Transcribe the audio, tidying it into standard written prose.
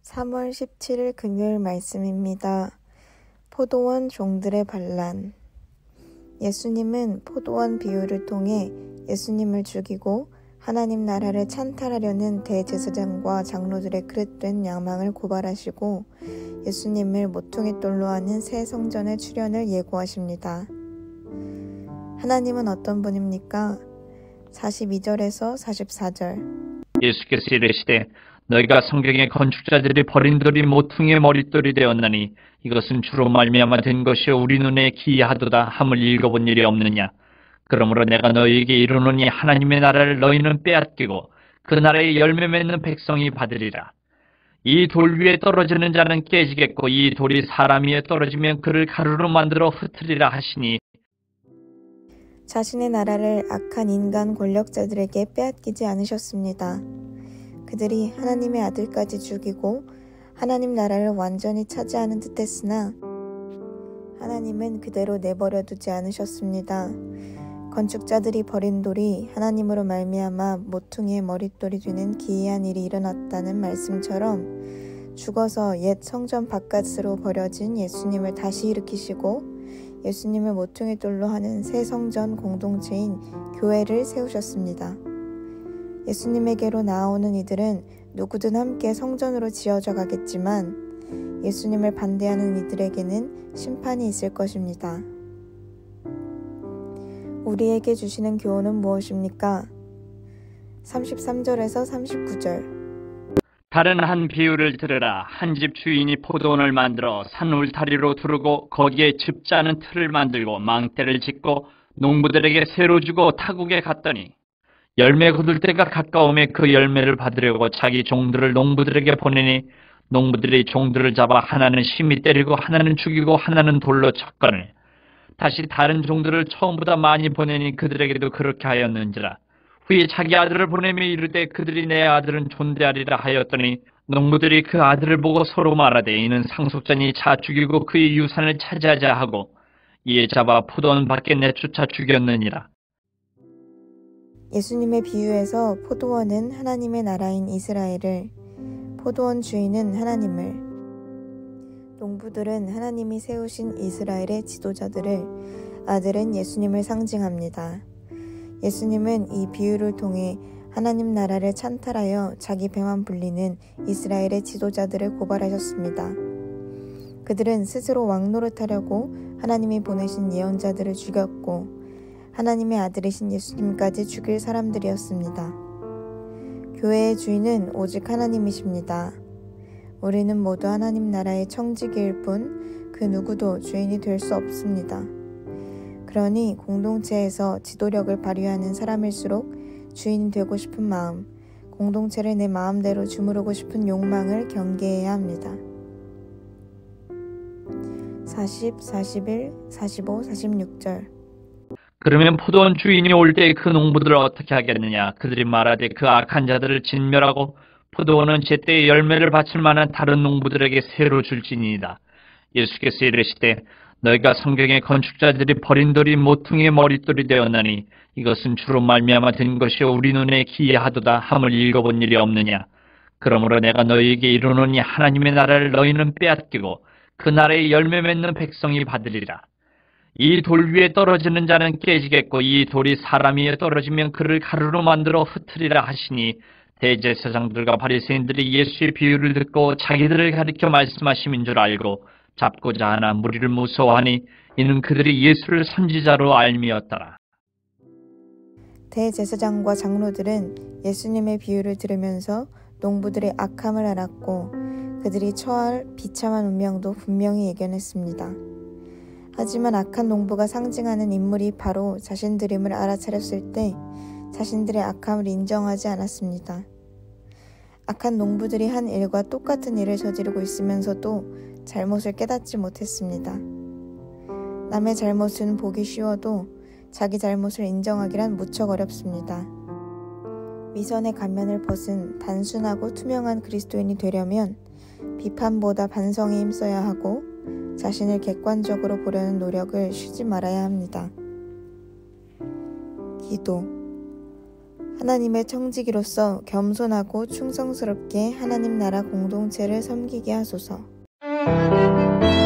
3월 17일 금요일 말씀입니다. 포도원 종들의 반란. 예수님은 포도원 비유를 통해 예수님을 죽이고 하나님 나라를 찬탈하려는 대제사장과 장로들의 그릇된 야망을 고발하시고 예수님을 모퉁이 돌로 하는 새 성전의 출현을 예고하십니다. 하나님은 어떤 분입니까? 42절에서 44절. 예수께서 이르시되 너희가 성경의 건축자들이 버린 돌이 모퉁이의 머릿돌이 되었나니 이것은 주로 말미암아 된 것이요 우리 눈에 기이하도다 함을 읽어본 일이 없느냐. 그러므로 내가 너희에게 이르노니 하나님의 나라를 너희는 빼앗기고 그 나라의 열매 맺는 백성이 받으리라. 이 돌 위에 떨어지는 자는 깨지겠고 이 돌이 사람 위에 떨어지면 그를 가루로 만들어 흩으리라 하시니 자신의 나라를 악한 인간 권력자들에게 빼앗기지 않으셨습니다. 그들이 하나님의 아들까지 죽이고 하나님 나라를 완전히 차지하는 듯 했으나 하나님은 그대로 내버려 두지 않으셨습니다. 건축자들이 버린 돌이 하나님으로 말미암아 모퉁이의 머릿돌이 되는 기이한 일이 일어났다는 말씀처럼 죽어서 옛 성전 바깥으로 버려진 예수님을 다시 일으키시고 예수님을 모퉁이 돌로 하는 새 성전 공동체인 교회를 세우셨습니다. 예수님에게로 나아오는 이들은 누구든 함께 성전으로 지어져 가겠지만 예수님을 반대하는 이들에게는 심판이 있을 것입니다. 우리에게 주시는 교훈은 무엇입니까? 33절에서 39절. 다른 한 비유를 들으라. 한 집 주인이 포도원을 만들어 산 울타리로 두르고 거기에 즙 짜는 틀을 만들고 망대를 짓고 농부들에게 새로 주고 타국에 갔더니 열매 거둘 때가 가까우매 그 열매를 받으려고 자기 종들을 농부들에게 보내니 농부들이 종들을 잡아 하나는 심히 때리고 하나는 죽이고 하나는 돌로 쳤거늘 다시 다른 종들을 처음보다 많이 보내니 그들에게도 그렇게 하였는지라. 후에 자기 아들을 보내며 이르되 그들이 내 아들은 존대하리라 하였더니 농부들이 그 아들을 보고 서로 말하되 이는 상속자니 자 죽이고 그의 유산을 차지하자 하고 이에 잡아 포도원 밖에 내쫓아 죽였느니라. 예수님의 비유에서 포도원은 하나님의 나라인 이스라엘을, 포도원 주인은 하나님을, 농부들은 하나님이 세우신 이스라엘의 지도자들을, 아들은 예수님을 상징합니다. 예수님은 이 비유를 통해 하나님 나라를 찬탈하여 자기 배만 불리는 이스라엘의 지도자들을 고발하셨습니다. 그들은 스스로 왕노릇하려고 하나님이 보내신 예언자들을 죽였고 하나님의 아들이신 예수님까지 죽일 사람들이었습니다. 교회의 주인은 오직 하나님이십니다. 우리는 모두 하나님 나라의 청지기일 뿐 그 누구도 주인이 될 수 없습니다. 그러니 공동체에서 지도력을 발휘하는 사람일수록 주인이 되고 싶은 마음, 공동체를 내 마음대로 주무르고 싶은 욕망을 경계해야 합니다. 40, 41, 45, 46절. 그러면 포도원 주인이 올 때 그 농부들을 어떻게 하겠느냐. 그들이 말하되 그 악한 자들을 진멸하고 포도원은 제때에 열매를 바칠 만한 다른 농부들에게 새로 줄지니이다. 예수께서 이르시되 너희가 성경의 건축자들이 버린 돌이 모퉁이의 머릿돌이 되었나니 이것은 주로 말미암아 된 것이요 우리 눈에 기이하도다 함을 읽어본 일이 없느냐. 그러므로 내가 너희에게 이르노니 하나님의 나라를 너희는 빼앗기고 그 나라의 열매 맺는 백성이 받으리라. 이 돌 위에 떨어지는 자는 깨지겠고 이 돌이 사람 위에 떨어지면 그를 가루로 만들어 흩으리라 하시니 대제사장들과 바리새인들이 예수의 비유를 듣고 자기들을 가리켜 말씀하심인 줄 알고 잡고자 하나 무리를 무서워하니 이는 그들이 예수를 선지자로 알미었더라. 대제사장과 장로들은 예수님의 비유를 들으면서 농부들의 악함을 알았고 그들이 처할 비참한 운명도 분명히 예견했습니다. 하지만 악한 농부가 상징하는 인물이 바로 자신들임을 알아차렸을 때 자신들의 악함을 인정하지 않았습니다. 악한 농부들이 한 일과 똑같은 일을 저지르고 있으면서도 잘못을 깨닫지 못했습니다. 남의 잘못은 보기 쉬워도 자기 잘못을 인정하기란 무척 어렵습니다. 위선의 가면을 벗은 단순하고 투명한 그리스도인이 되려면 비판보다 반성에 힘써야 하고 자신을 객관적으로 보려는 노력을 쉬지 말아야 합니다. 기도. 하나님의 청지기로서 겸손하고 충성스럽게 하나님 나라 공동체를 섬기게 하소서.